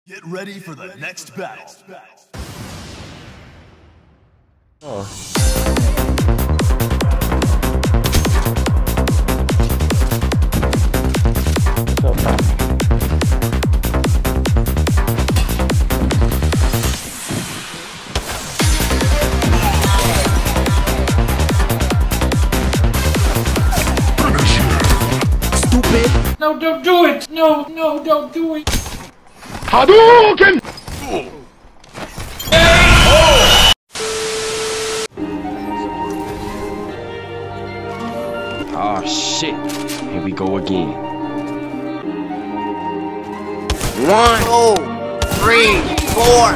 Get ready for the next battle. Oh. Stupid! No, don't do it! No, don't do it! Hadouken! Oh shit, here we go again. 1, 2, 3, 4.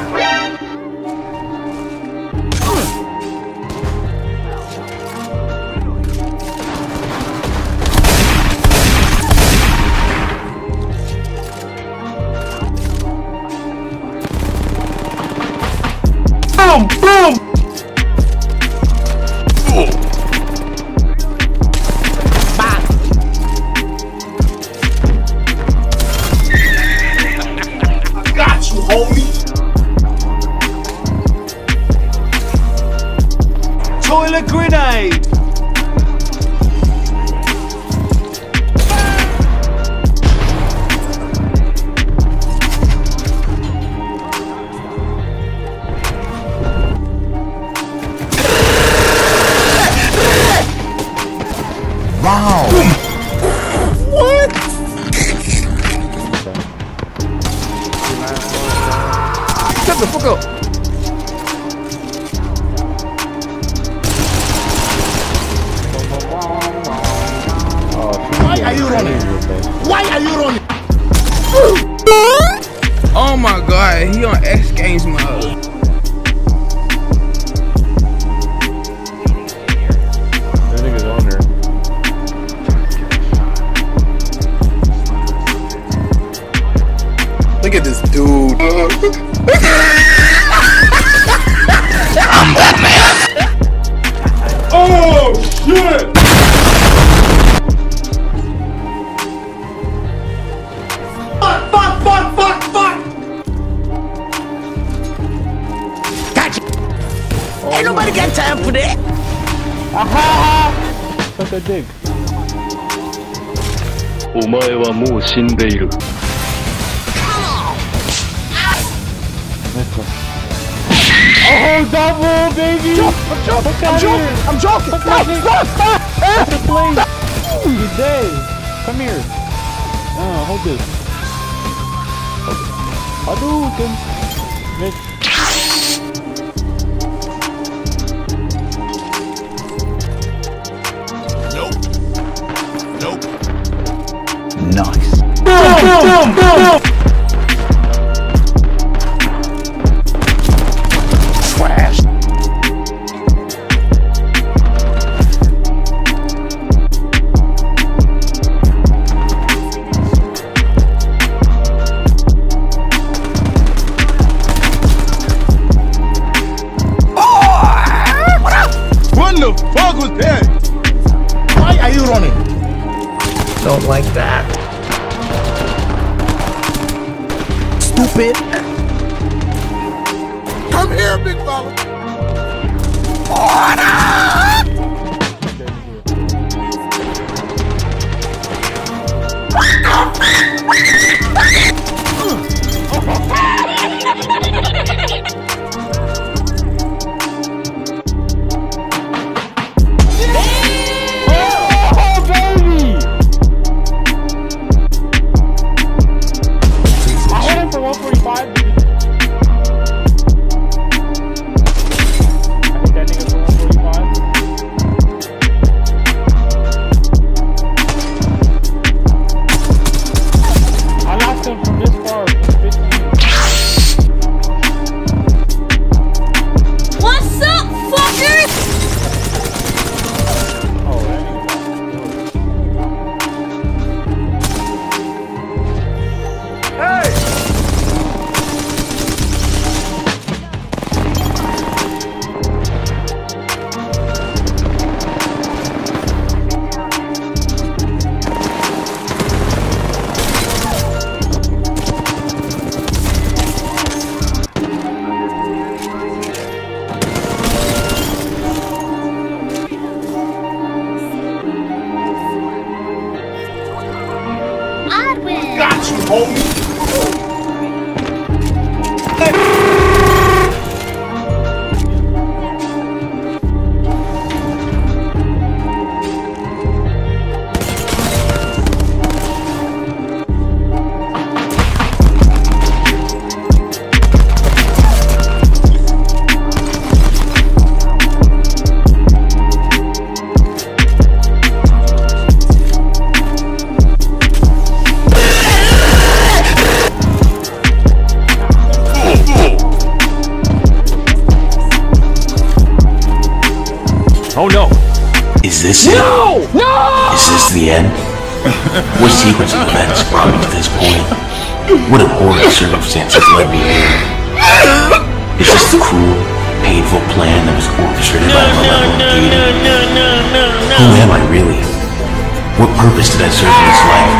Boom! Boom! Toilet grenade! Wow! What? Shut the fuck up! Why are you running? Why are you running? Oh my god, he on X Games mode. That nigga's on there. Look at this dude. I'm Batman! Oh shit! Fuck! Gotcha! Ain't nobody got time for that! Suck a dick. お前はもう死んでいる。 Oh, double, baby! I'm joking! Stop! He's dead. Come here. Hold this. Hadouken! Miss. Nope. Nice. Boom! Trash. What the fuck was that? Why are you running? Don't like that. Stupid. Come here, big fella. I lost him from this far. 15. Oh no! Is this it? No! No! Is this the end? What sequence of events brought me to this point? What abhorrent circumstances led me here? Is this the cruel, painful plan that was orchestrated by a malevolent deity? Who am I really? What purpose did I serve in this life?